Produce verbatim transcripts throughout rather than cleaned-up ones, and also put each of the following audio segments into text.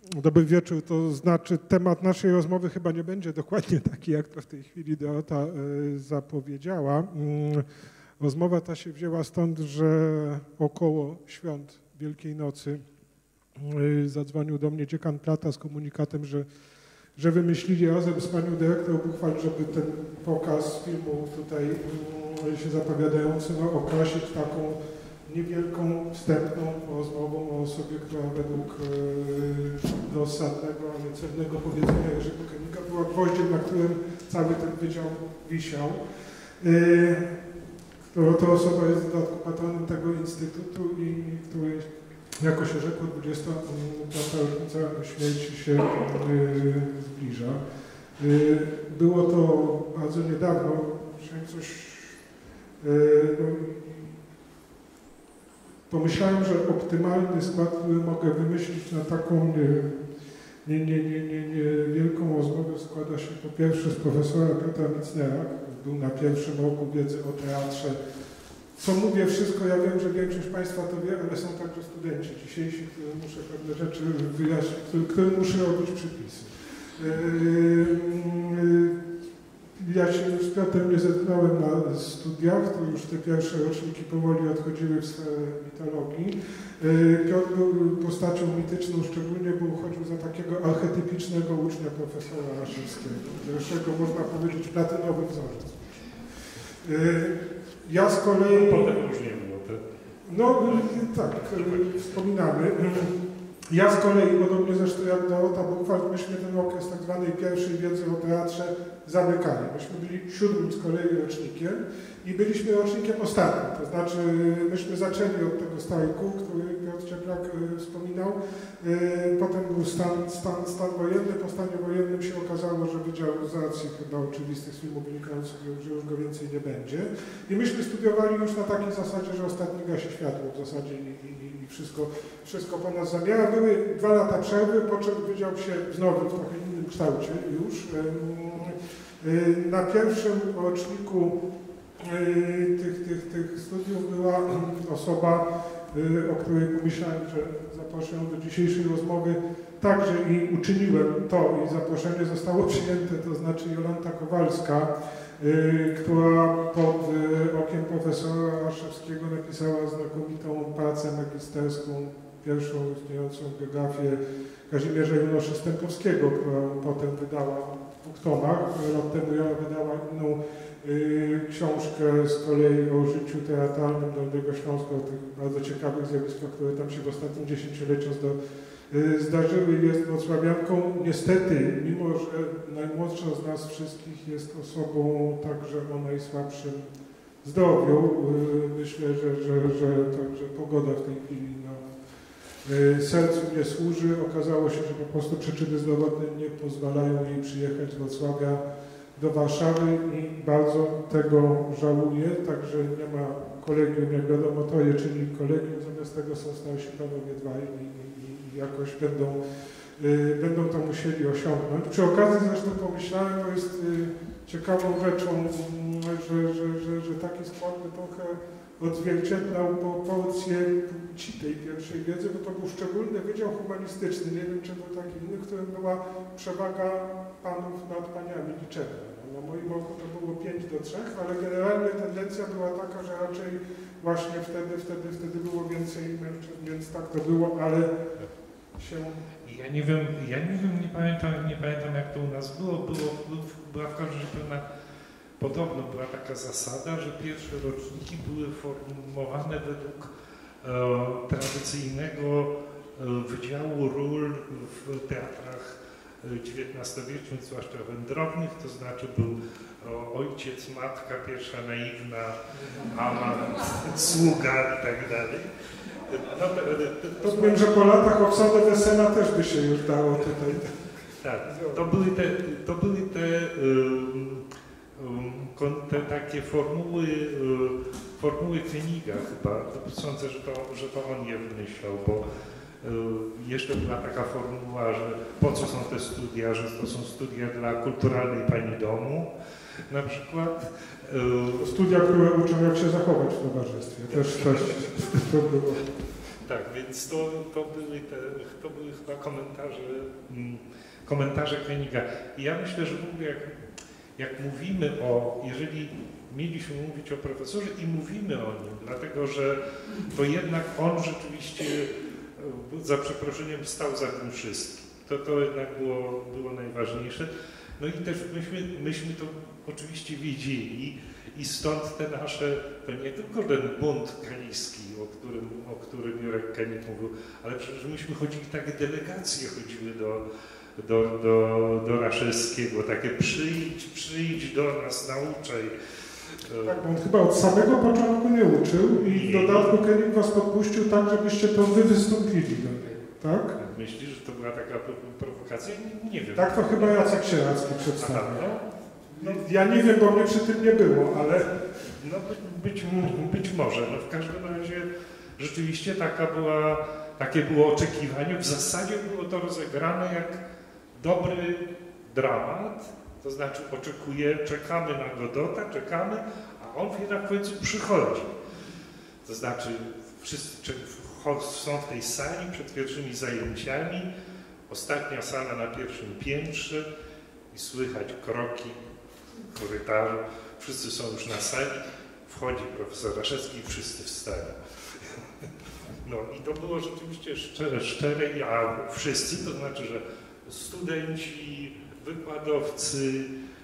Dobry wieczór, to znaczy temat naszej rozmowy chyba nie będzie dokładnie taki, jak to w tej chwili Dorota zapowiedziała. Rozmowa ta się wzięła stąd, że około świąt Wielkiej Nocy zadzwonił do mnie dziekan Plata z komunikatem, że, że wymyślili razem z panią dyrektor Buchwald, żeby ten pokaz filmu tutaj się zapowiadający no, okrasić taką niewielką, wstępną rozmową o osobie, która według e, dosadnego, a nie cennego powiedzenia Jerzego Koenig była gwoździem, na którym cały ten wydział wisiał. E, to osoba jest w dodatku patronem tego instytutu i który, jako się rzekło, dwudziestopiąta rocznica śmierci się e, zbliża. E, było to bardzo niedawno, musiałem coś e, no, pomyślałem, że optymalny skład, który mogę wymyślić na taką nie, nie, nie, nie, nie wielką rozmowę, składa się po pierwsze z profesora Piotra Micnera, który był na pierwszym roku wiedzy o teatrze. Co mówię wszystko, ja wiem, że większość Państwa to wie, ale są także studenci dzisiejsi, którym muszę pewne rzeczy wyjaśnić, którym muszę robić przypisy. Ja się już z Piotrem nie zetknąłem na studiach, to już te pierwsze roczniki powoli odchodziły w sferę mitologii. Piotr był postacią mityczną, szczególnie bo uchodził za takiego archetypicznego ucznia profesora Raszewskiego, pierwszego, można powiedzieć, platynowy wzorzec. Ja z kolei... Potem już nie było. No tak, wspominamy. Ja z kolei, podobnie zresztą jak Dorota Buchwald, myśmy ten okres tak zwanej pierwszej wiedzy o teatrze zamykali. Myśmy byli siódmym z kolei rocznikiem i byliśmy rocznikiem ostatnim. To znaczy myśmy zaczęli od tego strajku, który Piotr Cieplak wspominał. Potem był stan, stan, stan wojenny. Po stanie wojennym się okazało, że wydział z racji chyba oczywistych z filmu wynikających, że już go więcej nie będzie. I myśmy studiowali już na takiej zasadzie, że ostatni gasi światło w zasadzie i, i, i wszystko, wszystko po nas zamiara. Były dwa lata przerwy, po czym wydział się znowu w trochę innym kształcie już. Na pierwszym roczniku tych, tych, tych studiów była osoba, o której pomyślałem, że zaproszę ją do dzisiejszej rozmowy. Także i uczyniłem to i zaproszenie zostało przyjęte, to znaczy Jolanta Kowalska, która pod okiem profesora Raszewskiego napisała znakomitą pracę magisterską, pierwszą istniejącą biografię Kazimierza Junosza Stępowskiego, którą potem wydała w dwóch tomach. Rok temu ja wydała inną y, książkę z kolei o życiu teatralnym Dolnego Śląska, o tych bardzo ciekawych zjawiskach, które tam się w ostatnim dziesięcioleciu zda, y, zdarzyły. Jest wrocławianką. Niestety, mimo że najmłodsza z nas wszystkich jest osobą także o najsłabszym zdrowiu, y, myślę, że, że, że także pogoda w tej chwili no, sercu nie służy. Okazało się, że po prostu przyczyny zdrowotne nie pozwalają jej przyjechać z Wrocławia do Warszawy i bardzo tego żałuję. Także nie ma kolegium, jak wiadomo, troje czyni kolegium, zamiast tego są starsi panowie dwaj i, i, i jakoś będą, y, będą to musieli osiągnąć. Przy okazji zresztą pomyślałem, to jest y, ciekawą rzeczą, y, że, że, że, że taki skład by trochę odzwierciedlał proporcje płci tej pierwszej wiedzy, bo to był szczególny wydział humanistyczny, nie wiem czy był taki inny, w którym była przewaga panów nad paniami liczebna. Na moim oku to było pięć do trzech, ale generalnie tendencja była taka, że raczej właśnie wtedy, wtedy, wtedy było więcej mężczyzn, więc tak to było, ale się... Ja nie wiem, ja nie wiem, nie pamiętam, nie pamiętam jak to u nas było, było była w każdym razie pewna podobno była taka zasada, że pierwsze roczniki były formowane według e, tradycyjnego e, wydziału ról w teatrach dziewiętnastowiecznych, zwłaszcza wędrownych, to znaczy był o, ojciec, matka, pierwsza naiwna, ama, sługa i tak dalej. No, to, to, to wiem, że po latach obsadę Wesela też by się już dało tutaj. Tak, to były te, to były te um, Te takie formuły, formuły Koeniga chyba, sądzę, że to, że to on je wymyślał, bo jeszcze była taka formuła, że po co są te studia, że to są studia dla kulturalnej pani domu, na przykład. Studia, które uczą jak się zachować w towarzystwie, też coś to było. tak, więc to, to, były te, to były chyba komentarze, mm, komentarze Koeniga. I ja myślę, że w ogóle jak, jak mówimy o, jeżeli mieliśmy mówić o profesorze i mówimy o nim, dlatego że to jednak on rzeczywiście, za przeproszeniem, stał za tym wszystkim. To, to jednak było, było najważniejsze. No i też myśmy, myśmy to oczywiście wiedzieli i stąd te nasze, to nie tylko ten bunt kaniski, o którym, o którym Jurek Kanik mówił, ale przecież myśmy chodzili, takie delegacje chodziły do, do, do, do Raszewskiego, takie przyjdź, przyjdź do nas, nauczaj. Tak, bo on chyba od samego początku nie uczył i w dodatku Kanik was podpuścił tak, żebyście to wy wystąpili do niego, tak? Myślisz, że to była taka prowokacja? Nie, nie wiem. Tak to chyba Jacek Sieracki przedstawił. Aha, no, no, ja nie wiem, bo mnie przy tym nie było, ale... No być, być może. No, w każdym razie rzeczywiście taka była, takie było oczekiwanie. W zasadzie było to rozegrane jak dobry dramat. To znaczy oczekuje, czekamy na Godota, czekamy, a on jednak w końcu przychodzi. To znaczy wszyscy są w tej sali przed pierwszymi zajęciami, ostatnia sala na pierwszym piętrze i słychać kroki w korytarzu. Wszyscy są już na sali, wchodzi profesor Raszewski i wszyscy wstają. No i to było rzeczywiście szczere, szczere, a wszyscy, to znaczy, że studenci, wykładowcy,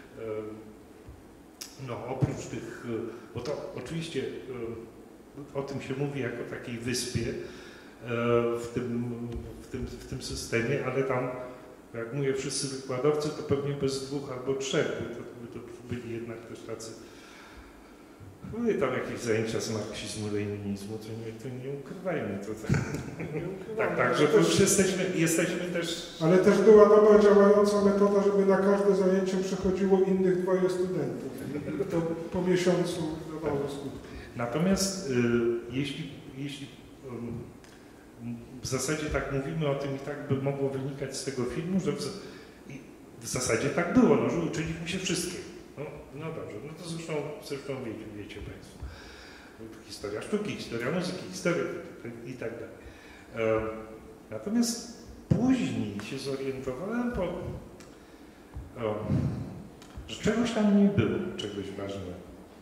no oprócz tych, bo to oczywiście o tym się mówi jako takiej wyspie w tym, w tym, w tym systemie, ale tam, jak mówię, wszyscy wykładowcy, to pewnie bez dwóch albo trzech, to, to byli jednak też tacy, były tam jakieś zajęcia z marksizmu, leninizmu, to nie, to nie ukrywajmy to. Tak, tak, tak, że to już jesteśmy, jesteśmy też... Ale też była dobra działająca metoda, żeby na każde zajęcie przychodziło innych dwoje studentów. To po miesiącu dawało skutki. Natomiast y, jeśli, jeśli y, w zasadzie tak mówimy o tym i tak by mogło wynikać z tego filmu, że w, w zasadzie tak było, no, że uczyliśmy się wszystkiego. No, no dobrze, no to zresztą, zresztą wiecie, wiecie Państwo. Historia sztuki, historia muzyki, historia i tak dalej. E, natomiast później się zorientowałem, bo, o, że czegoś tam nie było, czegoś ważnego.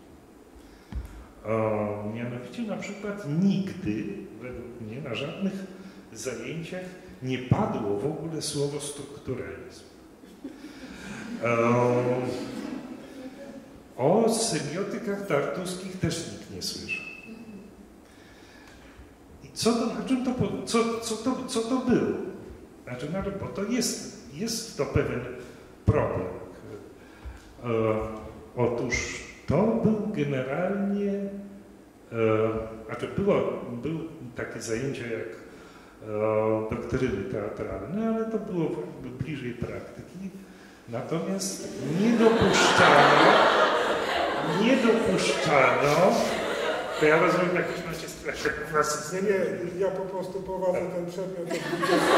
O, mianowicie na przykład nigdy, według mnie, na żadnych zajęciach nie padło w ogóle słowo strukturalizm. O, o semiotykach tartuskich też nikt nie słyszał. I co to, na czym to, co, co, to, co to było? Znaczy, bo to jest, jest to pewien problem. E, otóż to był generalnie, e, znaczy było, były takie zajęcia jak e, doktryny teatralne, ale to było bliżej praktyki. Natomiast nie dopuszczano, nie dopuszczano, to ja rozumiem, jakieś macie strefę klasy. Nie, nie, ja po prostu prowadzę tak. ten przedmiot od dwudziestu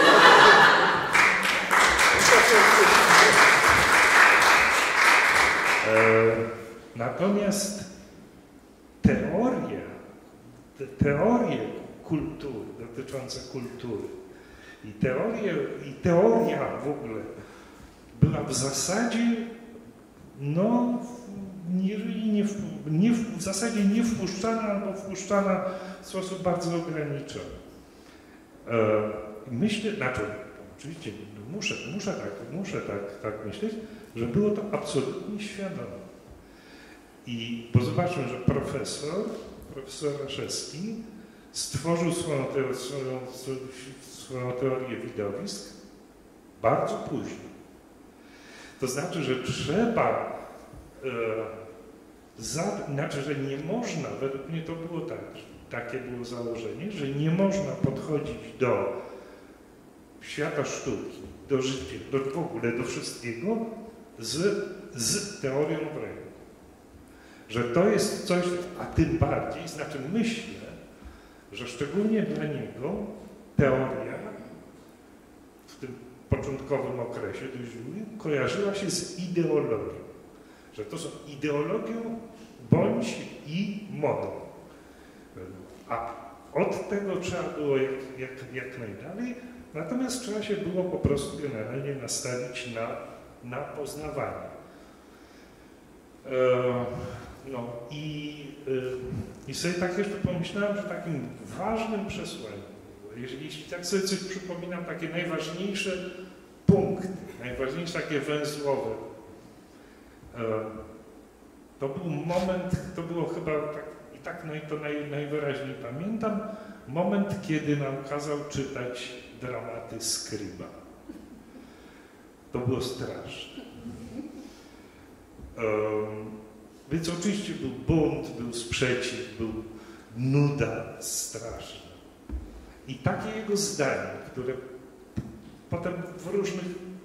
e, Natomiast teoria, te, teorie kultury, dotyczące kultury i, teorie, i teoria w ogóle była w zasadzie, no, jeżeli nie, nie, w zasadzie nie wpuszczana albo wpuszczana w sposób bardzo ograniczony. E, myślę, znaczy, oczywiście muszę, muszę, tak, muszę tak, tak myśleć, że było to absolutnie świadome. I bo zobaczmy, że profesor, profesor Raszewski stworzył swoją, te, swoją, swoją teorię widowisk bardzo późno. To znaczy, że trzeba, e, za, znaczy, że nie można, według mnie to było tak, takie było założenie, że nie można podchodzić do świata sztuki, do życia, do, w ogóle do wszystkiego z, z teorią w ręku. Że to jest coś, a tym bardziej, znaczy myślę, że szczególnie dla niego teoria w tym początkowym okresie dość długim kojarzyła się z ideologią. Że to są ideologią bądź i modą. A od tego trzeba było jak, jak, jak najdalej, natomiast trzeba się było po prostu generalnie nastawić na, na poznawanie. E, no i, e, i sobie tak jeszcze pomyślałem, że takim ważnym przesłaniem, jeśli, jeśli tak sobie coś przypominam, takie najważniejsze punkty, najważniejsze takie węzłowe, e, to był moment, to było chyba tak, i tak naj, to naj, najwyraźniej pamiętam, moment, kiedy nam kazał czytać dramaty Skryba. To było straszne. Um, więc oczywiście był bunt, był sprzeciw, był nuda straszna. I takie jego zdanie, które potem w różnych,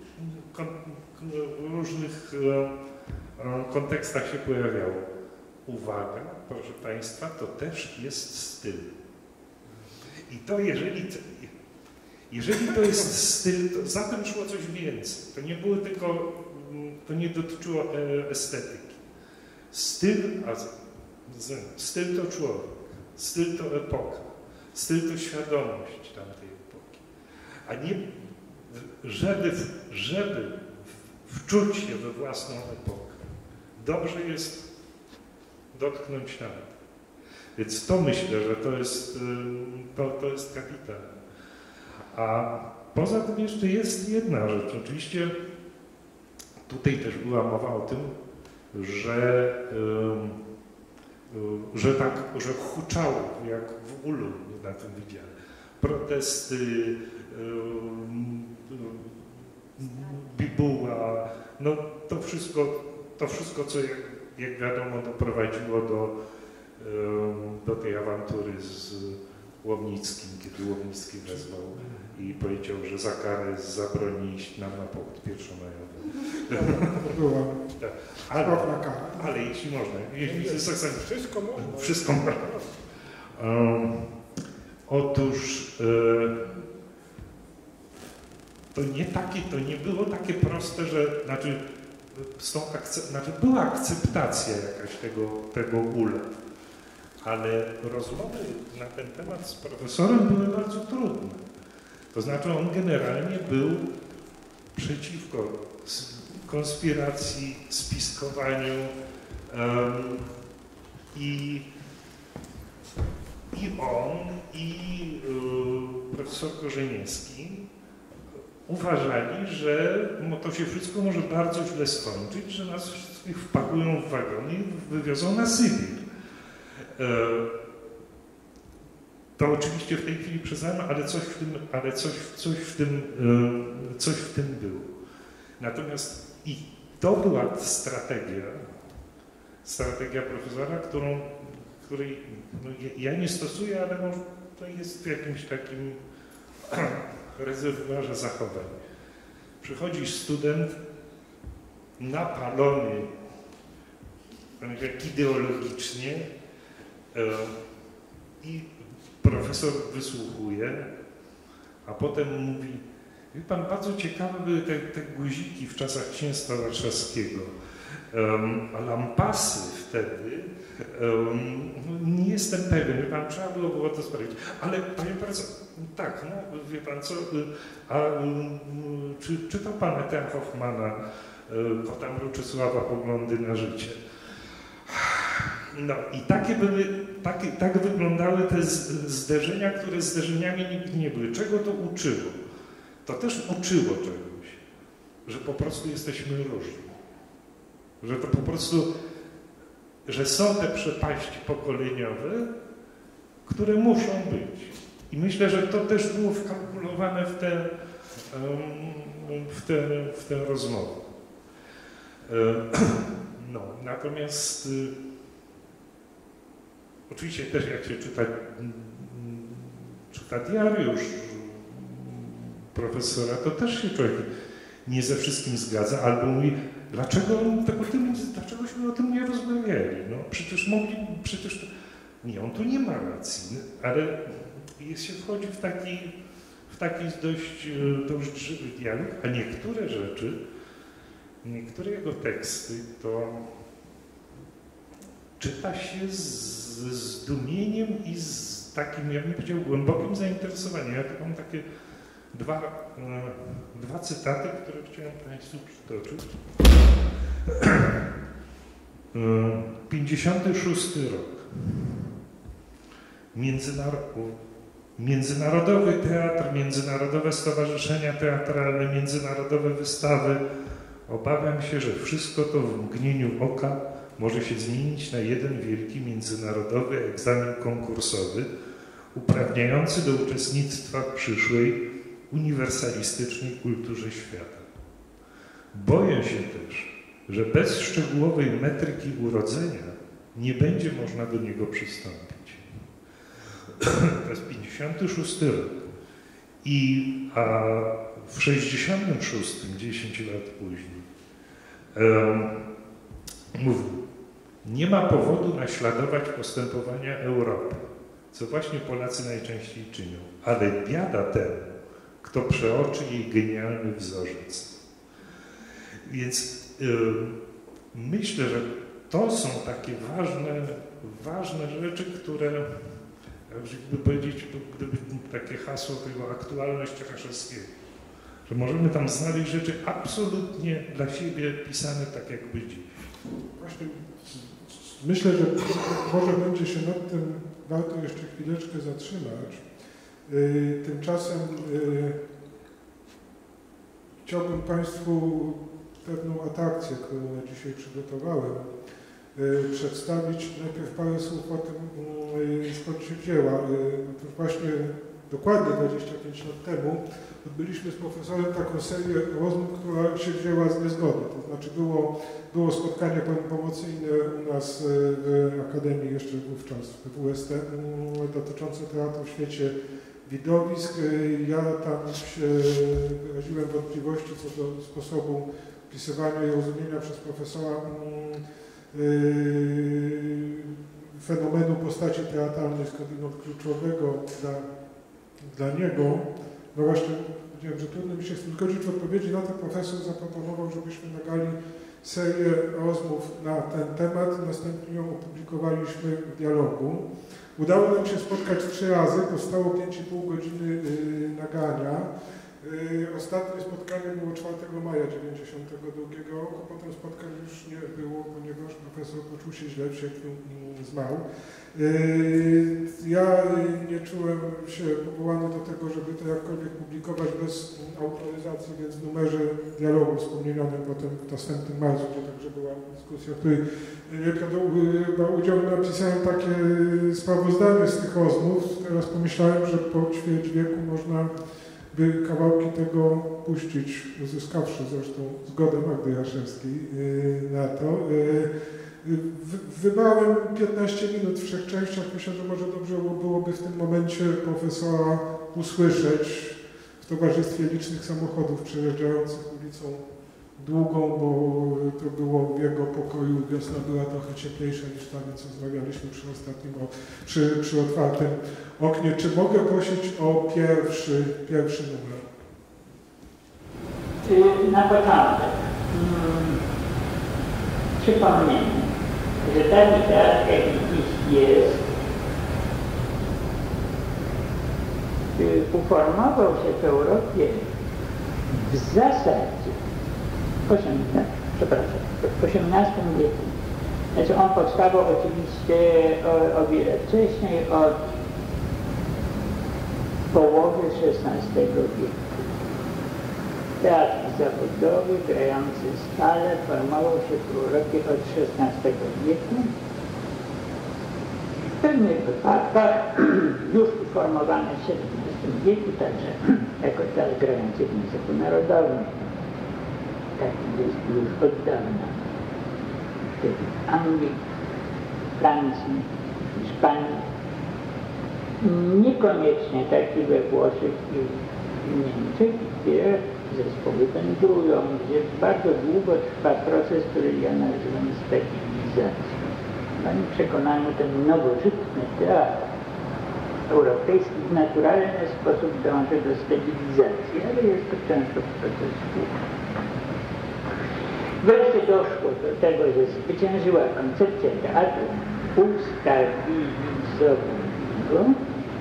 w różnych kontekstach się pojawiało. Uwaga, proszę Państwa, to też jest styl. I to jeżeli, jeżeli to jest styl, to za tym szło coś więcej. To nie było tylko, to nie dotyczyło estetyki. Styl, a styl to człowiek, styl to epoka, styl to świadomość tamtej epoki. A nie, żeby, żeby wczuć się we własną epokę, dobrze jest dotknąć nawet. Więc to myślę, że to jest, to, to jest kapitalne. A poza tym jeszcze jest jedna rzecz. Oczywiście tutaj też była mowa o tym, że, że tak, że huczało, jak w Ulu na tym wydziale. Protesty, bibuła, no to wszystko, to wszystko co jak, jak wiadomo doprowadziło do, do tej awantury z Łomnickim, kiedy Łomnicki wezwał i powiedział, że za karę zabroni iść nam na pochód pierwszomajowy. To była tak. ale, okropna kara. ale jeśli można, jeśli jest tak samo, Wszystko można. wszystko można. Um, otóż e, to nie takie, to nie było takie proste, że znaczy, z tą akce- znaczy była akceptacja jakaś tego, tego ula, ale rozmowy na ten temat z profesorem były bardzo trudne. To znaczy on generalnie był przeciwko konspiracji, spiskowaniu um, i, i on, i y, profesor Korzeniewski uważali, że no, to się wszystko może bardzo źle skończyć, że nas wszystkich wpakują w wagony i wywiozą na Sybir. E, to oczywiście w tej chwili przyznano, ale coś w tym, ale coś, coś w tym, e, coś w tym było. Natomiast i to była strategia, strategia profesora, którą, której no, ja nie stosuję, ale no, to jest w jakimś takim rezerwuarze zachowań. Przychodzi student napalony jak ideologicznie i profesor wysłuchuje, a potem mówi: wie pan, bardzo ciekawe były te, te guziki w czasach księstwa warszawskiego, a lampasy wtedy, nie jestem pewien, wie pan, trzeba było, było to sprawdzić. Ale panie profesor, tak, no wie pan co, a czy czytał pan Etea Hoffmana, Kota Mruczysława, Poglądy na życie? No i takie były, takie, tak wyglądały te zderzenia, które zderzeniami nigdy nie były. Czego to uczyło? To też uczyło czegoś, że po prostu jesteśmy różni. Że to po prostu, że są te przepaści pokoleniowe, które muszą być. I myślę, że to też było wkalkulowane w tę, w tę, w tę rozmowę. No, natomiast oczywiście też jak się czyta, czyta diariusz profesora, to też się człowiek nie ze wszystkim zgadza, albo mówi, dlaczego, o tym, dlaczegośmy o tym nie rozmawiali? No przecież mogli, przecież nie, on tu nie ma racji, ale jest, się wchodzi w taki, w taki dość, dość żywy dialog, a niektóre rzeczy, niektóre jego teksty to czyta się z, z zdumieniem i z z takim, ja bym powiedział, głębokim zainteresowaniem. Ja tu mam takie dwa, e, dwa cytaty, które chciałem Państwu przytoczyć. pięćdziesiąty szósty rok. Międzynarodowy, międzynarodowy teatr, międzynarodowe stowarzyszenia teatralne, międzynarodowe wystawy. Obawiam się, że wszystko to w mgnieniu oka może się zmienić na jeden wielki międzynarodowy egzamin konkursowy uprawniający do uczestnictwa w przyszłej uniwersalistycznej kulturze świata. Boję się też, że bez szczegółowej metryki urodzenia nie będzie można do niego przystąpić. To jest pięćdziesiąty szósty rok. I a w sześćdziesiątym szóstym, dziesięć lat później, um, mówił, nie ma powodu naśladować postępowania Europy, co właśnie Polacy najczęściej czynią, ale biada temu, kto przeoczy jej genialny wzorzec. Więc y, myślę, że to są takie ważne, ważne rzeczy, które, jakby powiedzieć, gdyby takie hasło tego aktualność Czachaszewskiego, że możemy tam znaleźć rzeczy absolutnie dla siebie pisane tak jakby dziś. Właśnie myślę, że może będzie się nad tym warto jeszcze chwileczkę zatrzymać. Yy, tymczasem yy, chciałbym Państwu pewną atrakcję, którą na dzisiaj przygotowałem, yy, przedstawić. Najpierw parę słów o tym, yy, skąd się wzięła. Yy, to właśnie dokładnie dwadzieścia pięć lat temu odbyliśmy z profesorem taką serię rozmów, która się wzięła z niezgody. To znaczy było, było spotkanie promocyjne u nas w Akademii jeszcze wówczas, w W S T, dotyczące teatru w świecie widowisk. Ja tam się wyraziłem wątpliwości co do sposobu opisywania i rozumienia przez profesora fenomenu postaci teatralnej skądinąd kluczowego dla, dla niego. No właśnie, powiedziałem, że trudno mi się zgodzić w odpowiedzi na to. Profesor zaproponował, żebyśmy nagrali serię rozmów na ten temat, następnie ją opublikowaliśmy w dialogu. Udało nam się spotkać trzy razy, powstało pięć i pół godziny yy, nagrania. Yy, ostatnie spotkanie było czwartego maja dziewięćdziesiątego drugiego roku, potem spotkań już nie było, ponieważ profesor poczuł się źle, w sierpniu yy, zmarł. Yy, ja nie czułem się powołany do tego, żeby to jakkolwiek publikować bez autoryzacji, więc w numerze dialogu wspomnianym potem w następnym marcu, gdzie także była dyskusja, w której brał udział, napisałem takie sprawozdanie z tych rozmów. Teraz pomyślałem, że po ćwierć wieku można by kawałki tego puścić, uzyskawszy zresztą zgodę Magdy Jaszewskiej na to. Wybrałem piętnaście minut w trzech częściach. Myślę, że może dobrze byłoby w tym momencie profesora usłyszeć w towarzystwie licznych samochodów przejeżdżających ulicą Długą, bo to było w jego pokoju. Wiosna była trochę cieplejsza niż ta, więc rozmawialiśmy przy ostatnim, przy, przy otwartym oknie. Czy mogę prosić o pierwszy, pierwszy numer? Na początek hmm, przypomnę, że taki teatr, jaki dziś jest, uformował się w Europie w zasadzie przepraszam, w osiemnastym wieku. Znaczy on powstawał oczywiście o, o wiele wcześniej, od połowy szesnastego wieku. Teatr zawodowy, grający stale, formował się w Europie od szesnastego wieku. W pewnych wypadkach już uformowany w siedemnastym wieku, także jako teatr grający w języku narodowym. Taki jest już od dawna. Wtedy w Anglii, Francji, Hiszpanii. Niekoniecznie taki we Włoszech i w Niemczech, gdzie zespoły wędrują, gdzie bardzo długo trwa proces, który ja nazywam stabilizacją. W moim przekonaniu ten nowożytny teatr europejski w naturalny sposób dąży do stabilizacji, ale jest to często proces długi. Wreszcie doszło do tego, że zwyciężyła koncepcja teatru ustabilizowego,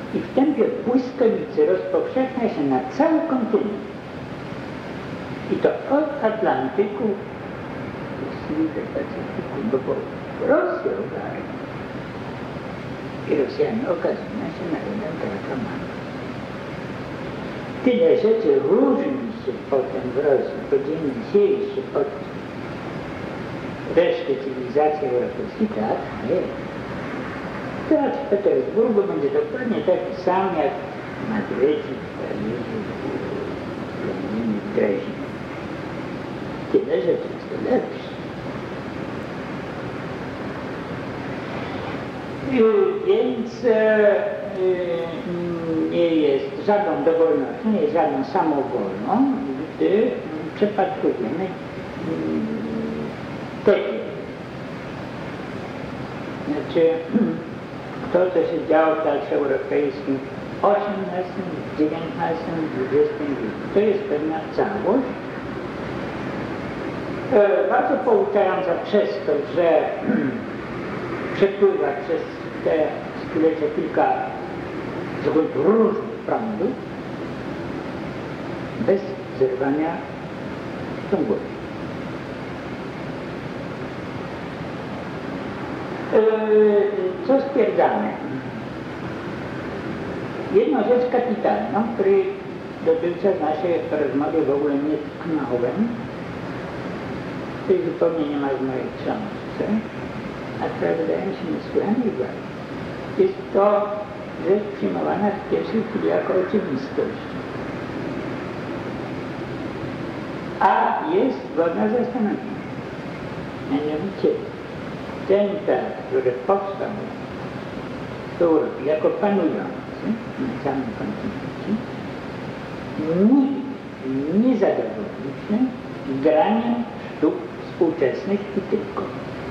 i w tempie błyskawicy rozpowszechnia się na cały kontynent. I to od Atlantyku do Pacyfiku, bo po Rosję ogarnia. I Rosjanie okazują się narodem telekomatu. Tyle rzeczy różni się potem w Rosji po dzień dzisiejszy od reszty cywilizacji europejskiej. Teatr nie. Teatr w Petersburgu będzie dokładnie taki sam jak w Madrycie, w Paryżu, w Londynie, w Dreźnie. Tyle rzeczy jest to lepsze. Więc e, e, nie jest żadną dowolnością, nie jest żadną samowolną, gdy przepatrujemy te znaczy to, co się działo w Teatrze Europejskim w osiemnastym, dziewiętnastym, dwudziestym wieku. To jest pewna całość. E, bardzo pouczająca przez to, że przepływa przez te stulecia kilka zupełnie różnych prądów bez zerwania ciągłości. Co stwierdzamy? Jedną rzecz kapitalną, której dotychczas w naszej rozmowie w ogóle nie tknąłem, której zupełnie nie ma w mojej książce, a która wydaje mi się niesłychanie ważna, jest to rzecz przyjmowana w pierwszej chwili jako oczywistość. A jest godna zastanowienia. Mianowicie ten teatr, który powstał w Europie jako panujący na całym kontynencie, nigdy nie zadowolił się graniem sztuk współczesnych i tylko.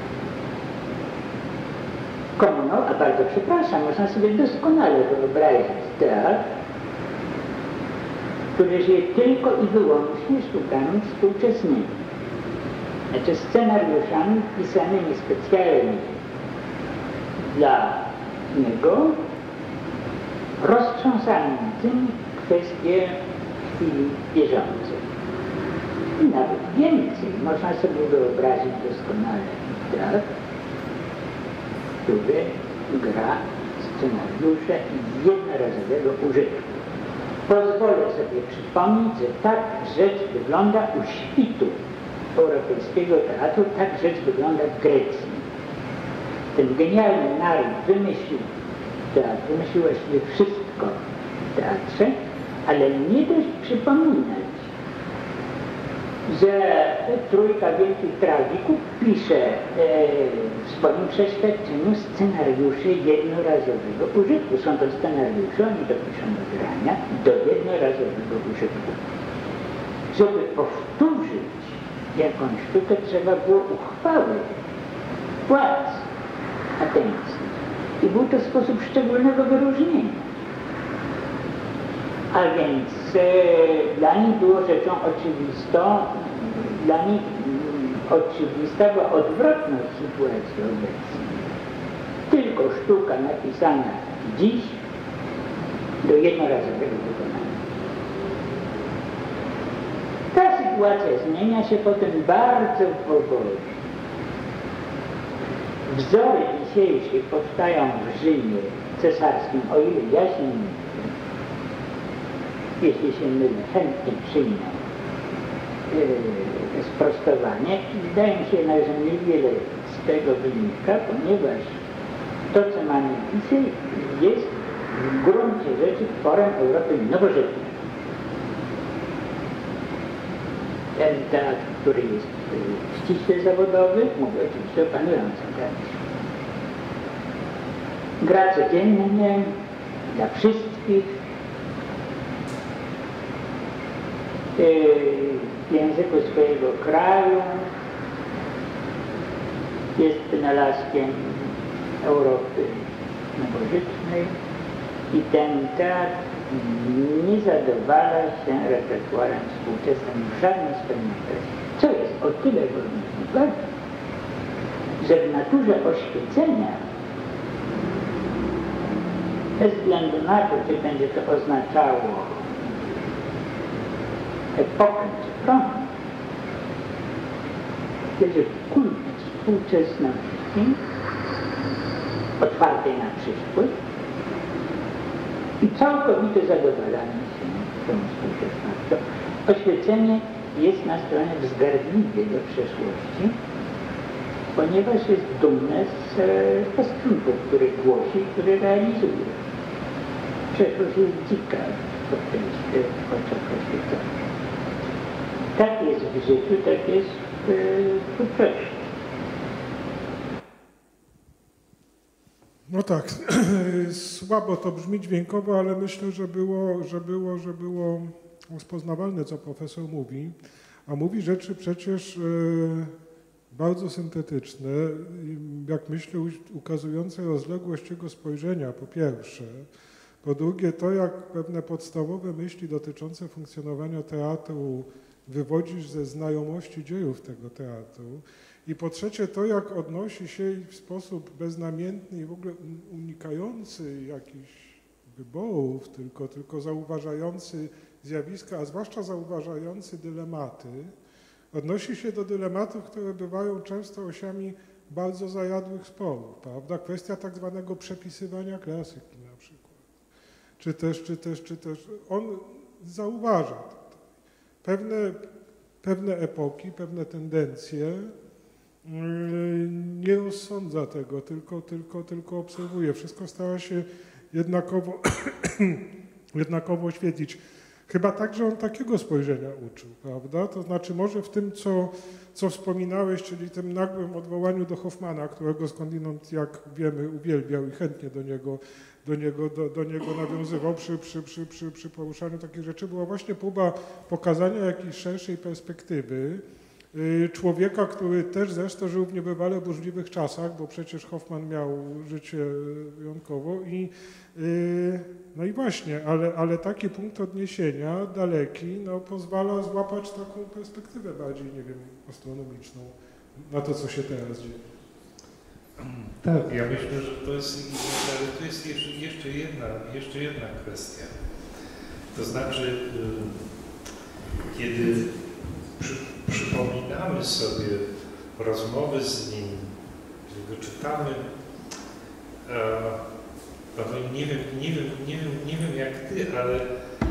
Komu no, a bardzo przepraszam, można sobie doskonale wyobrazić teatr, który żyje tylko i wyłącznie sztukami współczesnymi. Znaczy scenariuszami pisanymi specjalnie dla niego, roztrząsającymi kwestie chwili bieżącej. I nawet więcej, można sobie wyobrazić doskonale teatr, który gra scenariusze jednorazowego użytku. Pozwolę sobie przypomnieć, że tak rzecz wygląda u świtu europejskiego teatru, tak rzecz wygląda w Grecji. Ten genialny naród wymyślił teatr, wymyślił właściwie wszystko w teatrze, ale nie dość przypominać, że trójka wielkich tragików pisze e, w swoim przeświadczeniu scenariusze jednorazowego użytku. Są to scenariusze, oni to piszą do grania, do jednorazowego użytku. Żeby powtórzyć jakąś sztukę, trzeba było uchwały władz ateńskich. I był to sposób szczególnego wyróżnienia. A więc e, dla nich było rzeczą oczywistą, dla nich mm, oczywista była odwrotność sytuacji obecnej. Tylko sztuka napisana dziś do jednorazowego wykonania. Ta sytuacja zmienia się potem bardzo powoli. Wzory dzisiejsze powstają w Rzymie cesarskim, o ile ja się nie mylę. Jeśli się mylę, chętnie przyjmę yy, sprostowanie. Wydaje mi się jednak, że niewiele z tego wynika, ponieważ to, co mamy dzisiaj, jest w gruncie rzeczy tworem Europy nowożytnej. Ten teatr, który jest yy, ściśle zawodowy, mówię oczywiście o panującym teatrze. Gra codziennie dla wszystkich, w języku swojego kraju, jest wynalazkiem Europy nowożytnej i ten teatr nie zadowala się repertuarem współczesnym w żadnej swojej treści. Co jest o tyle możliwe, że w naturze oświecenia Bez względu na to, czy będzie to oznaczało epokę czy prompt, będzie kult współczesności otwartej na przyszłość i całkowite zadowalanie się tą współczesnością. Oświecenie jest nastrojone wzgardliwie do przeszłości, ponieważ jest dumne z postępów, które głosi, które realizuje. Przeszłość jest dzika w tych oczach oświecenia. Tak jest w życiu, tak jest w twórczości. No tak, słabo to brzmi dźwiękowo, ale myślę, że było, że było, że było rozpoznawalne, co profesor mówi. A mówi rzeczy przecież bardzo syntetyczne, jak myślę, ukazujące rozległość jego spojrzenia, po pierwsze. Po drugie, to jak pewne podstawowe myśli dotyczące funkcjonowania teatru wywodzisz ze znajomości dziejów tego teatru. I po trzecie, to jak odnosi się w sposób beznamiętny i w ogóle unikający jakichś wyborów, tylko, tylko zauważający zjawiska, a zwłaszcza zauważający dylematy, odnosi się do dylematów, które bywają często osiami bardzo zajadłych sporów, prawda? Kwestia tak zwanego przepisywania klasyki na przykład. Czy też, czy też, czy też, on zauważa tutaj pewne, pewne epoki, pewne tendencje, nie rozsądza tego, tylko, tylko, tylko obserwuje. Wszystko stara się jednakowo, jednakowo oświetlić. Chyba także on takiego spojrzenia uczył, prawda? To znaczy może w tym, co, co wspominałeś, czyli tym nagłym odwołaniu do Hoffmana, którego skądinąd, jak wiemy, uwielbiał i chętnie do niego, do niego, do, do niego nawiązywał przy, przy, przy, przy, przy poruszaniu takich rzeczy, była właśnie próba pokazania jakiejś szerszej perspektywy człowieka, który też zresztą żył w niebywale burzliwych czasach, bo przecież Hoffman miał życie wyjątkowo i no i właśnie, ale, ale taki punkt odniesienia daleki, no, pozwala złapać taką perspektywę bardziej, nie wiem, astronomiczną na to, co się teraz dzieje. Tak, ja myślę, że to jest, ale to jest jeszcze, jeszcze, jedna, jeszcze jedna kwestia. To znaczy, kiedy przy, przypominamy sobie rozmowy z nim, kiedy go czytamy, no nie wiem, nie wiem, nie wiem, nie wiem jak ty, ale e,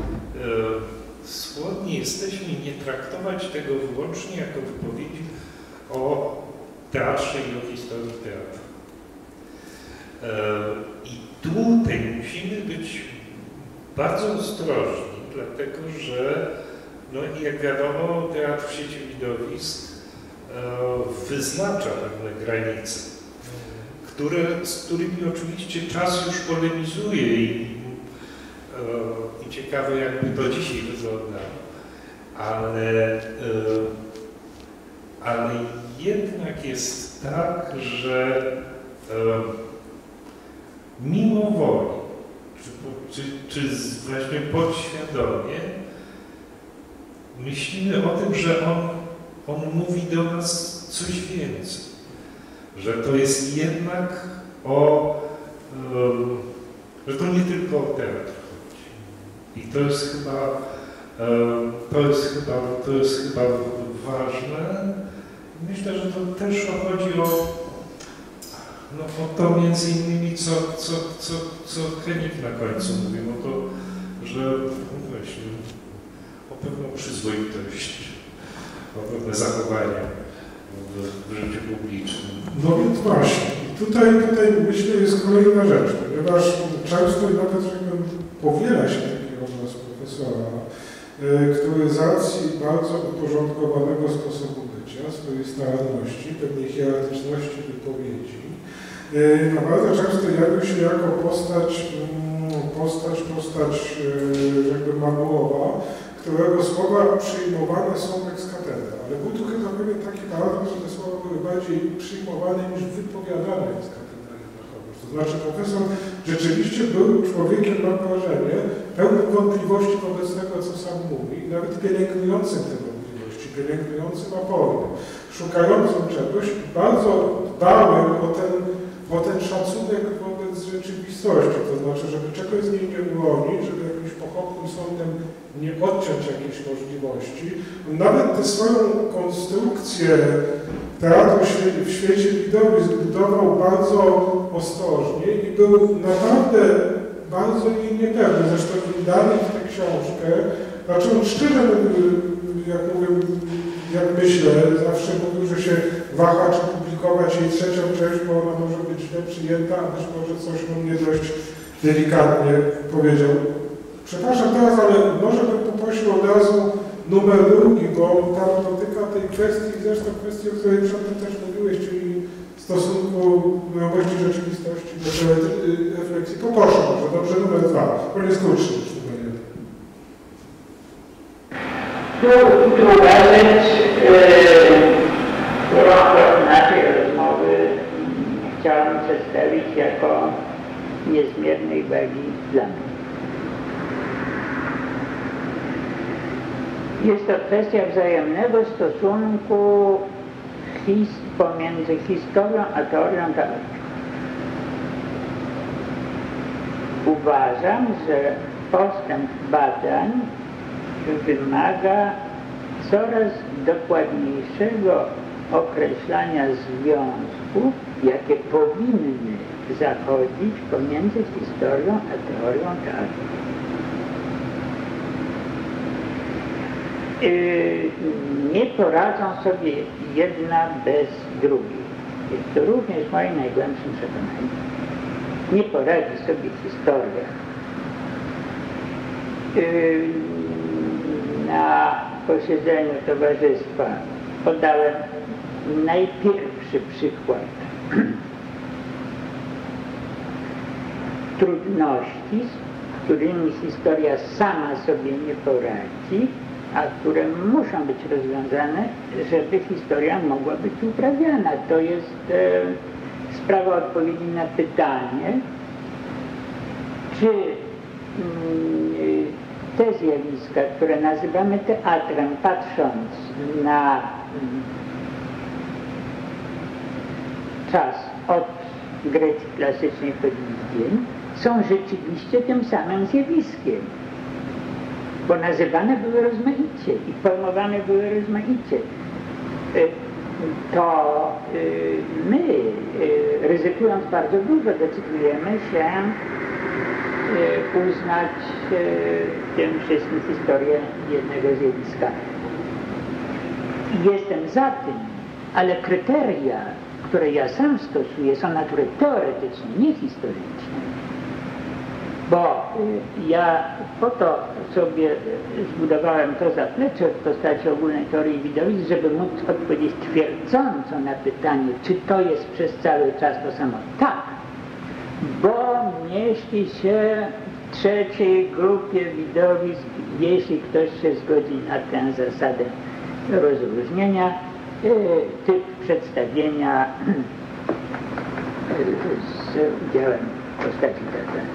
skłonni jesteśmy nie traktować tego wyłącznie jako wypowiedzi o teatrze i o historii teatru. E, I tutaj musimy być bardzo ostrożni, dlatego że, no jak wiadomo, teatr w sieci widowisk e, wyznacza pewne granice, które, z którymi oczywiście czas już polemizuje i, e, i ciekawe jakby to dzisiaj wyglądało, ale, e, ale jednak jest tak, że e, mimo woli, czy, czy, czy właśnie podświadomie myślimy o tym, że on, on mówi do nas coś więcej. Że to jest jednak o, um, że to nie tylko o teatr chodzi. I to jest chyba, um, to jest chyba, to jest chyba ważne. Myślę, że to też chodzi o, no, o to między innymi, co, co, co, co Henning na końcu mówił, o to, że no właśnie, o pewną przyzwoitość, o pewne zachowania w życiu publicznym. No więc właśnie, tutaj, tutaj myślę jest kolejna rzecz, ponieważ często nawet powiela się taki obraz profesora, który z racji bardzo uporządkowanego sposobu bycia, swojej staranności, pewnej hierarchiczności wypowiedzi, no bardzo często jawił się jako postać, postać, postać jakby manułowa, którego słowa przyjmowane są ex cathedra. Ale był tu chyba pewien taki paradoks, że te słowa były bardziej przyjmowane niż wypowiadane ex cathedra jednakowoż. To znaczy profesor rzeczywiście był człowiekiem, mam wrażenie, pełnym wątpliwości wobec tego, co sam mówi, nawet pielęgnującym te wątpliwości, pielęgnującym apory, szukającym czegoś, bardzo dbałem o ten o ten szacunek wobec rzeczywistości, to znaczy, żeby czegoś z niej nie uronić, żeby jakimś pochopnym sądem nie odciąć jakiejś możliwości. Nawet tę swoją konstrukcję teatru w świecie widowisk budował bardzo ostrożnie i był naprawdę bardzo jej niepewny. Zresztą im dalej w tę książkę, znaczy on szczerze, jak mówię, jak myślę, zawsze mówił, że się waha, czy publikować jej trzecią część, bo ona może być źle przyjęta, a być może coś on nie dość delikatnie powiedział. Przepraszam teraz, ale może bym poprosił od razu numer drugi, bo tam dotyka tej kwestii, zresztą kwestii, o której przedtem też mówiłeś, czyli stosunku nowości rzeczywistości do refleksji. Poproszę może, dobrze, numer dwa. On jest krótszy niż numer jeden. Druga rzecz, którą w naszej rozmowy chciałem przedstawić jako niezmiernej wagi dla mnie. Jest to kwestia wzajemnego stosunku his pomiędzy historią a teorią teatru. Uważam, że postęp badań wymaga coraz dokładniejszego określania związków, jakie powinny zachodzić pomiędzy historią a teorią teatru. Nie poradzą sobie jedna bez drugiej. Jest to również moim najgłębszym przekonaniem. Nie poradzi sobie historia. Na posiedzeniu towarzystwa podałem najpierwszy przykład trudności, z którymi historia sama sobie nie poradzi, a które muszą być rozwiązane, żeby historia mogła być uprawiana. To jest e, sprawa odpowiedzi na pytanie, czy mm, te zjawiska, które nazywamy teatrem, patrząc na mm, czas od Grecji klasycznej po dzień, są rzeczywiście tym samym zjawiskiem. Bo nazywane były rozmaicie i pojmowane były rozmaicie. To my, ryzykując bardzo dużo, decydujemy się uznać w tym wszystkim historię jednego zjawiska. Jestem za tym, ale kryteria, które ja sam stosuję, są natury teoretyczne, nie historyczne. Bo ja po to sobie zbudowałem to zaplecze w postaci ogólnej teorii widowisk, żeby móc odpowiedzieć twierdząco na pytanie, czy to jest przez cały czas to samo. Tak, bo mieści się w trzeciej grupie widowisk, jeśli ktoś się zgodzi na tę zasadę rozróżnienia, typ przedstawienia z udziałem postaci teatralnej.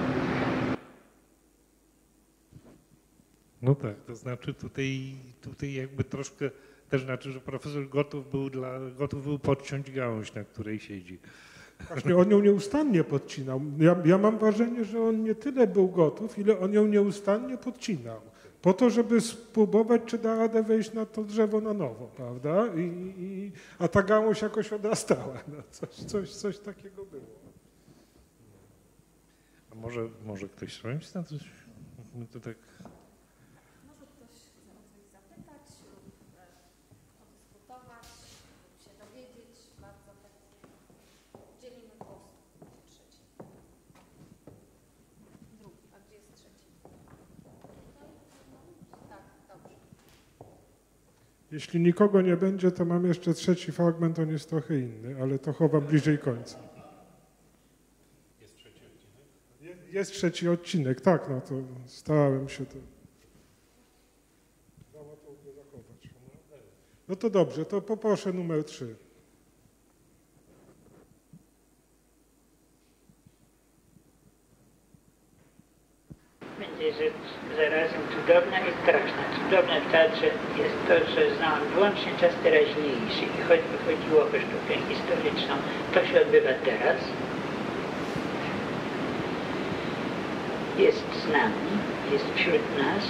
No tak, to znaczy tutaj, tutaj jakby troszkę też znaczy, że profesor gotów był, dla, gotów był podciąć gałąź, na której siedzi. Właśnie on ją nieustannie podcinał. Ja, ja mam wrażenie, że on nie tyle był gotów, ile on ją nieustannie podcinał. Po to, żeby spróbować, czy da radę wejść na to drzewo na nowo, prawda? I, i, a ta gałąź jakoś odrastała. No, coś, coś, coś takiego było. A może, może ktoś sądzi na coś? My to tak... Może ktoś chce o coś zapytać lub podyskutować, lub się dowiedzieć. Bardzo chętnie dzielimy głos. Trzeci. Drugi. A gdzie jest trzeci? Tak, dobrze. Jeśli nikogo nie będzie, to mam jeszcze trzeci fragment, on jest trochę inny, ale to chowam bliżej końca. Jest trzeci odcinek? Jest, jest trzeci odcinek, tak, no to starałem się to. Zachować. No to dobrze, to poproszę numer trzy. Będzie rzecz zarazem cudowna i straszna. Cudowna w teatrze jest to, że znałem wyłącznie czas teraźniejszy i choćby chodziło o sztukę historyczną, to się odbywa teraz. Jest z nami, jest wśród nas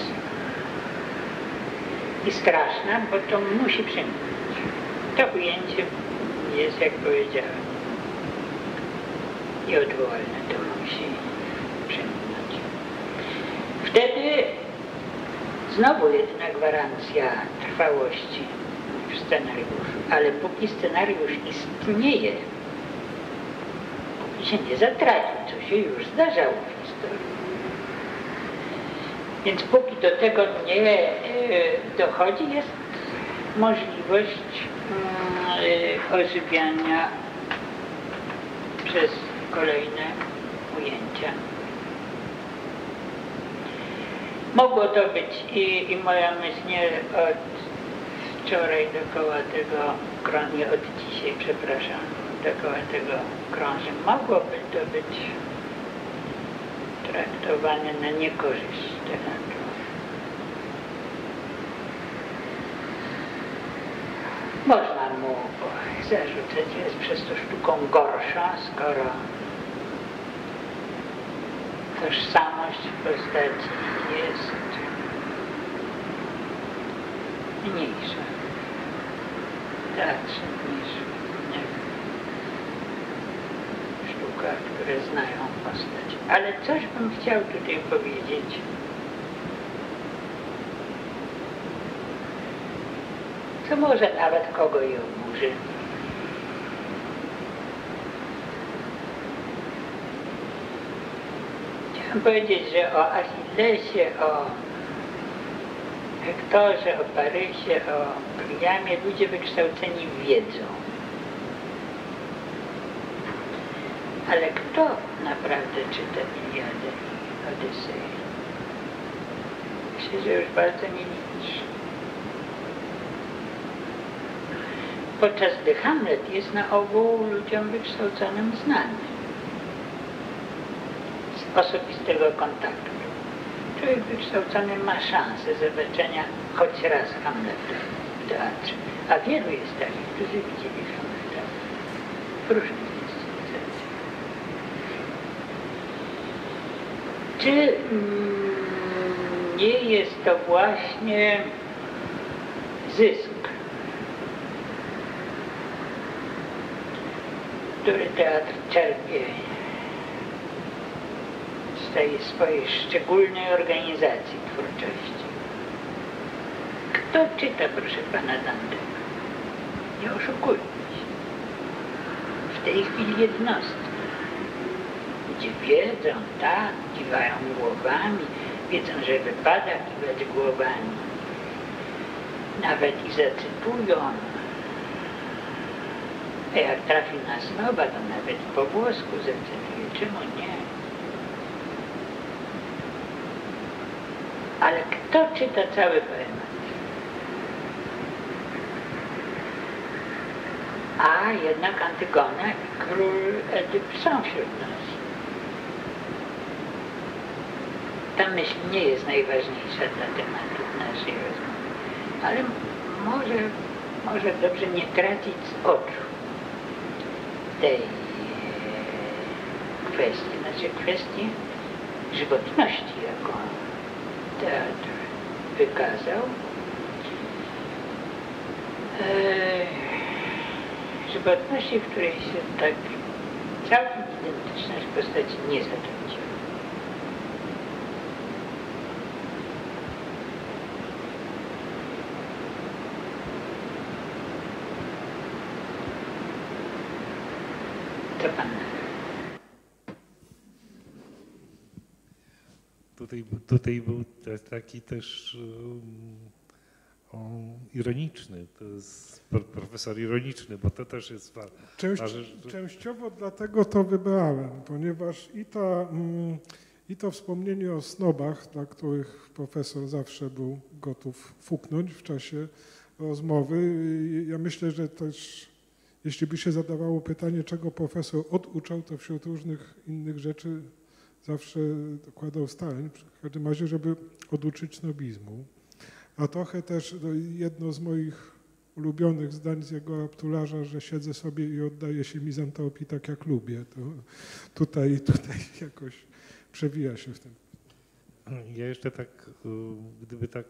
i straszna, bo to musi przemknąć. To ujęcie jest, jak powiedziałem, nieodwołalne, to musi przemknąć. Wtedy znowu jedyna gwarancja trwałości w scenariuszu, ale póki scenariusz istnieje, póki się nie zatracił, co się już zdarzało w historii. Więc póki do tego nie dochodzi, jest możliwość ożywiania przez kolejne ujęcia. Mogło to być i, i moja myśl nie od wczoraj dookoła tego, nie od dzisiaj, przepraszam, dookoła tego krąży. Mogłoby to być traktowane na niekorzyść teatru. Można mu zarzucać, że jest przez to sztuką gorsza, skoro tożsamość postaci jest mniejsza w teatrze niż w innych sztukach, które znają postać. Ale coś bym chciał tutaj powiedzieć. Co może nawet kogo i oburzy. Chciałem powiedzieć, że o Achillesie, o Hektorze, o Parysie, o Priamie ludzie wykształceni wiedzą. Ale kto naprawdę czyta Iliadę i Odyseję? Myślę, że już bardzo nieliczni. Podczas gdy Hamlet jest na ogół ludziom wykształconym znanym z osobistego kontaktu. Człowiek wykształcony ma szansę zobaczenia choć raz Hamleta w teatrze, a wielu jest takich, którzy widzieli Hamleta w różnych inscenizacjach. Czy mm, nie jest to właśnie zysk, który teatr czerpie z tej swojej szczególnej organizacji twórczości? Kto czyta, proszę pana, Dantego? Nie oszukujmy się. W tej chwili jednostki, gdzie wiedzą, tak, kiwają głowami, wiedzą, że wypada kiwać głowami, nawet i zacytują. A jak trafi na snoba, to nawet po włosku zacytuje. Czemu nie? Ale kto czyta cały poemat? A jednak Antygona i król Edyp są wśród nas. Ta myśl nie jest najważniejsza dla tematu naszej rozmowy. Ale może, może dobrze nie tracić z oczu tej kwestii, znaczy kwestii żywotności, jaką teatr wykazał. Eee, żywotności, w której się tak całkiem identyczność postaci nie zatraciła. Co pan? Tutaj, tutaj był te, taki też um, um, ironiczny, to jest profesor ironiczny, bo to też jest ważne. Część, częściowo dlatego to wybrałem, ponieważ i, ta, mm, i to wspomnienie o snobach, dla których profesor zawsze był gotów fuknąć w czasie rozmowy, ja myślę, że też jeśli by się zadawało pytanie, czego profesor oduczał, to wśród różnych innych rzeczy zawsze dokładał starań, w każdym razie, żeby oduczyć snobizmu. a trochę też no, jedno z moich ulubionych zdań z jego Aptularza, że siedzę sobie i oddaję się mizantropii tak jak lubię. To tutaj, tutaj jakoś przewija się w tym. Ja jeszcze tak, gdyby tak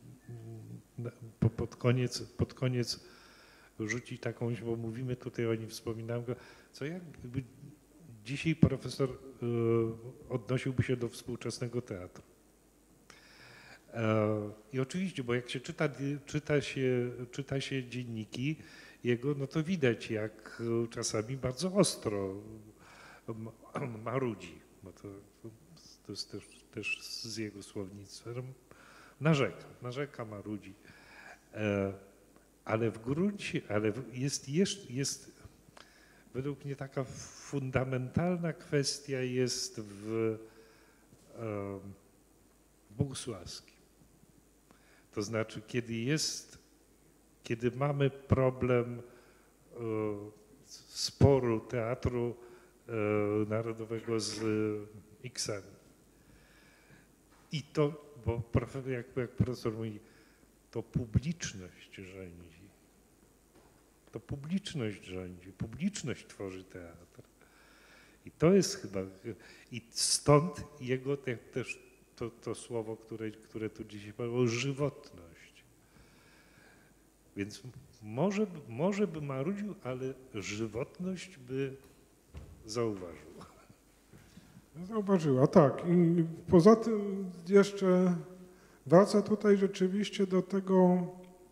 pod koniec, pod koniec rzucić taką, bo mówimy tutaj o nim, wspominałem go, co jakby dzisiaj profesor odnosiłby się do współczesnego teatru. I oczywiście, bo jak się czyta, czyta się, czyta się dzienniki jego, no to widać, jak czasami bardzo ostro marudzi, bo to, to jest też, też z jego słownictwem, narzeka, narzeka, marudzi. Ale w gruncie, ale jest, jest, jest według mnie taka fundamentalna kwestia jest w, w Bogusławskim. To znaczy, kiedy jest, kiedy mamy problem sporu Teatru Narodowego z X-ami. I to, bo jak, jak profesor mówi, to publiczność rządzi. To publiczność rządzi, publiczność tworzy teatr. I to jest chyba, i stąd jego te, też to, to słowo, które, które tu dzisiaj padło, żywotność. Więc może, może by marudził, ale żywotność by zauważył. Zauważyła, tak. I poza tym jeszcze wraca tutaj rzeczywiście do tego,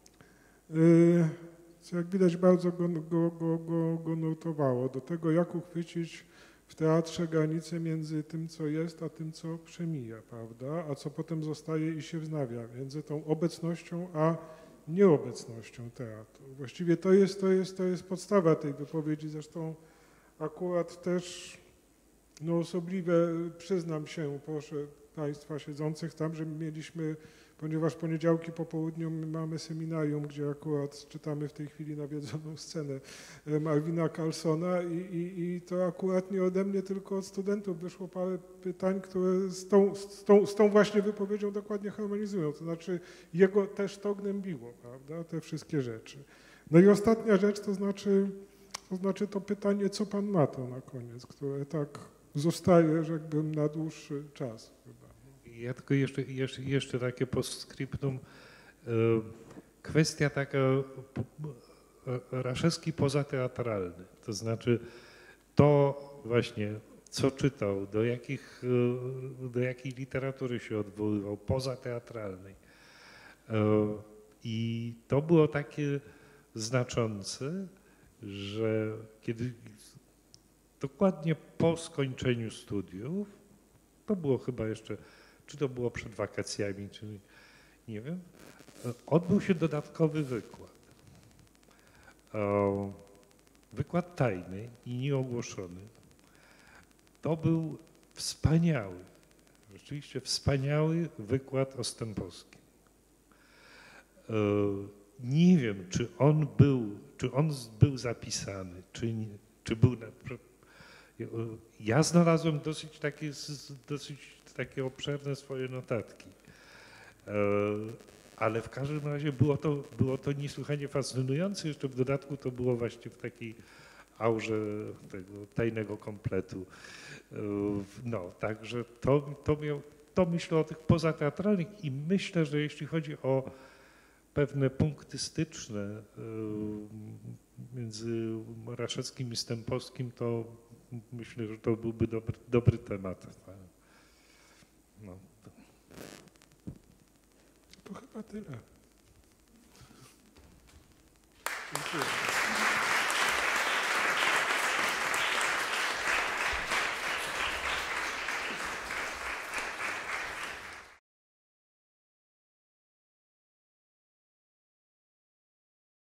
co jak widać bardzo go, go, go, go, go notowało, do tego, jak uchwycić w teatrze granicę między tym, co jest, a tym, co przemija, prawda? A co potem zostaje i się wznawia, między tą obecnością a nieobecnością teatru. Właściwie to jest, to jest, to jest podstawa tej wypowiedzi, zresztą akurat też no osobliwie przyznam się, proszę Państwa siedzących tam, że mieliśmy, ponieważ poniedziałki po południu mamy seminarium, gdzie akurat czytamy w tej chwili nawiedzoną scenę Malvina Karlsona i, i, i to akurat nie ode mnie, tylko od studentów wyszło parę pytań, które z tą, z tą, z tą właśnie wypowiedzią dokładnie harmonizują. To znaczy jego też to gnębiło, prawda, te wszystkie rzeczy. No i ostatnia rzecz, to znaczy to, znaczy to pytanie, co Pan ma to na koniec, które tak zostaje, rzekłbym, na dłuższy czas chyba. Ja tylko jeszcze, jeszcze, jeszcze takie postscriptum. Kwestia taka Raszewski pozateatralny, to znaczy to właśnie, co czytał, do jakich, do jakiej literatury się odwoływał, pozateatralnej. I to było takie znaczące, że kiedy dokładnie po skończeniu studiów, to było chyba jeszcze, czy to było przed wakacjami, czy nie wiem, odbył się dodatkowy wykład. Wykład tajny i nieogłoszony. To był wspaniały, rzeczywiście wspaniały wykład o Stępowskim. Nie wiem, czy on był, czy on był zapisany, czy, nie, czy był... Na, ja znalazłem dosyć takie, dosyć takie obszerne swoje notatki, ale w każdym razie było to, było to niesłychanie fascynujące. Jeszcze w dodatku to było właśnie w takiej aurze tego tajnego kompletu. No, także to, to, miał, to myślę o tych pozateatralnych i myślę, że jeśli chodzi o pewne punkty styczne między Raszewskim i Stępowskim, to myślę, że to byłby dobry, dobry temat. No. To chyba tyle. Dziękuję.